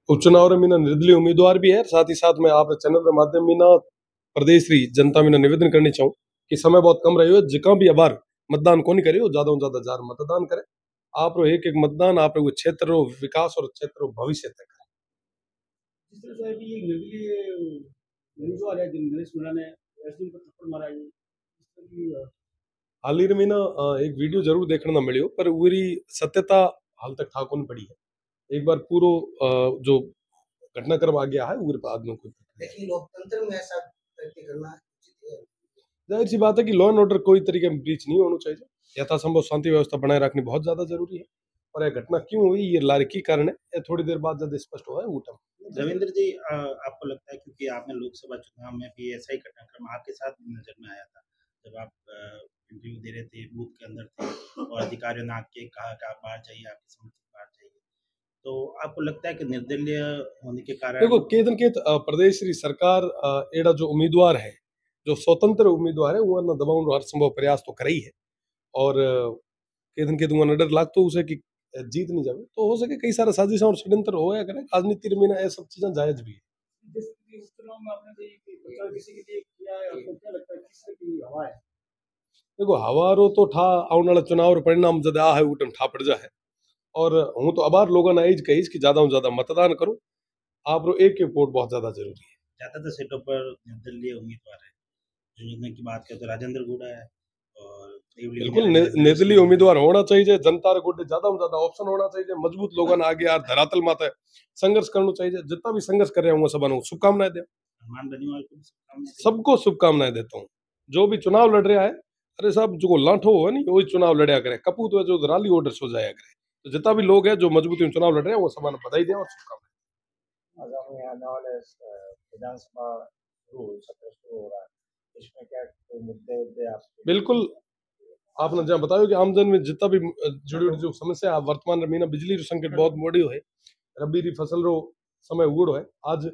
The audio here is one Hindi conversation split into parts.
उपचुनाव रे मीना निर्दलीय उम्मीदवार भी है। साथ ही साथ मैं आप चैनल के माध्यम मीना प्रदेश री जनता मीना निवेदन करनी चाहूँ कि समय बहुत कम रही हो, जिका भी अबार मतदान को नहीं करे ज्यादा से ज्यादा जार मतदान करे। आप रो एक एक मतदान आप रो क्षेत्र रो विकास और क्षेत्र रो भविष्य तय करे। जिस तरह से अभी एक निर्दलीय उम्मीदवार है जिन गणेश मीणा ने एसडीएम पर थप्पड़ मारा है, इस तरह की हाल ही में ना एक वीडियो जरूर देखने ना मिलियो, पर पूरी सत्यता हाल तक था कौन पड़ी है। एक बार पूरो जो घटनाक्रम आ गया है उस बाद में कोई लेकिन लोकतंत्र में ऐसा करके करना उचित है। जाहिर सी बात है कि लॉ एंड ऑर्डर कोई तरीके में ब्रीच नहीं होना चाहिए। यथासंभव शांति व्यवस्था बनाए रखनी बहुत ज्यादा जरूरी है। और यह घटना क्यों हुई, ये लारकी कारण है, ये थोड़ी देर बाद जब स्पष्ट हुआ है उठम। रविंद्र जी, आपको लगता है क्योंकि आपने लोकसभा चुनाव में भी ऐसा ही घटनाक्रम आपके साथ भी नजर में आया था, जब आप इंटरव्यू दे रहे थे, बूथ के अंदर थे और अधिकारियों ने आके कहा कि आप बाहर जाइए, आपकी समस्या बाहर जाइए, तो आपको लगता है कि निर्दलीय होने के कारण देखो केतन केत प्रदेश री सरकार एड़ा जो उम्मीदवार है, जो स्वतंत्र उम्मीदवार है, वो ना दबाव हर संभव प्रयास तो कर ही है। और केतन केतन वहाँ डर लाग तो उसे कि जीत नहीं जावे, तो हो सके कई सारा साजिश और षड्यंत्र हो या करे राजनीति में ना ये सब चीजें जायज भी है। जिस उपचुनाव में आपने भी प्रचार किसी के लिए किया है, आपको क्या लगता है किस तरह की हवा है? देखो हवारो तो ठा आने वाला चुनाव रो परिणाम जद आ है उठन ठा पड़ जा है। और हूँ तो अबार लोगों ने एज कहीस कि ज्यादा से ज्यादा मतदान करो। आप रो एक एक वोट बहुत ज्यादा जरूरी है। ज्यादातर सीटों पर निर्दलीय उम्मीदवार है। जो जीतने की बात करें तो राजेंद्र गुड़ा है और बिल्कुल निर्दलीय उम्मीदवार होना चाहिए। जनता रे गोटे ज्यादा से ज्यादा ऑप्शन होना चाहिए। मजबूत लोगों ने आगे यार धरातल माते संघर्ष करना चाहिए। जितना भी संघर्ष कर रहे हैं सब शुभकामनाएं दे। हनुमान बेनीवाल को सबको शुभकामनाएं देता हूँ। जो भी चुनाव लड़ रहा है, अरे साहब जो लाठो है नहीं वही चुनाव लड़या करे, कपूत है जो राली ऑर्डर हो जाया करे। तो जितना भी लोग हैं जो मजबूती में चुनाव लड़ रहे हैं वो समान बधाई दें और शुभकामनाएं। आगामी आने वाले विधानसभा सत्र शुरू हो रहा है, इसमें क्या कोई मुद्दे आप? बिल्कुल आपने जहाँ बताया कि आमजन में जितना भी जुड़ी हुई जो समस्या वर्तमान में ना बिजली रो संकट बहुत मोड़ी है। रबी री फसल रो समय उगड़ो है। आज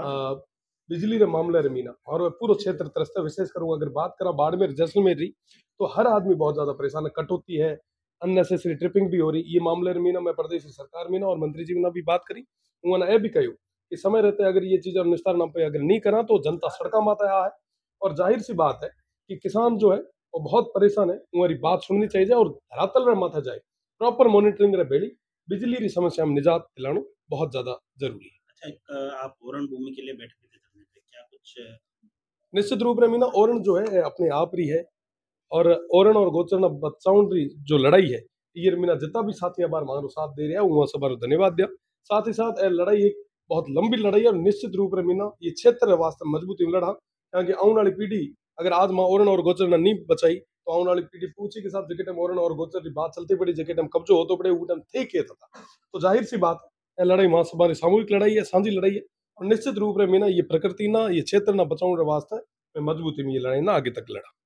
बिजली रे मामले रे मीना और पूरा क्षेत्र त्रस्त है। विशेष करूँ अगर बात करा बाड़मेर जैसलमेर री, तो हर आदमी बहुत ज्यादा परेशान है। कटौती है, अननेसेसरी ट्रिपिंग भी हो रही। ये मामले रे मीना मैं प्रदेश सरकार मीना और मंत्री जी ने भी बात करी। उन्होंने यह भी कहो कि समय रहते अगर ये चीज निस्तार ना पे अगर नहीं करा तो जनता सड़का माता है। और जाहिर सी बात है कि किसान जो है वो बहुत परेशान है। हमारी बात सुननी चाहिए और धरातल रे माथा जाए प्रॉपर मॉनिटरिंग रे बेड़ी बिजली री समस्या में निजात दिलाना बहुत ज्यादा जरूरी है। अच्छा, आप ओरण भूमि के लिए बैठे थे धरने पे, क्या कुछ? निश्चित रूप से मीना ओरण जो है अपने आप रही है। और ओरण और गोचरण बच्चाओं की जो लड़ाई है, ये मीना जितना भी साथी बार मारो साथ दे रहे हैं वहां सब धन्यवाद दिया। साथ ही साथ लड़ाई एक बहुत लंबी लड़ाई है और निश्चित रूप से मीना ये क्षेत्र वास्ते मजबूती में लड़ा। क्योंकि आने वाली पीढ़ी अगर आज माँ ओरण और गोचरण नहीं बचाई तो आने वाली पीढ़ी पूछी के साथ जगह टाइम ओरण और गोचर की बात चलती पड़ी, जगह टाइम कब्जो होतो पड़े वो टाइम थे के था। तो जाहिर सी बात है लड़ाई वहां हमारी सामूहिक लड़ाई है, साझी लड़ाई है। और निश्चित रूप से मीना ये प्रकृति ना ये क्षेत्र ना बचाने वास्ते मैं मजबूती में ये लड़ाई ना आगे तक लड़ा।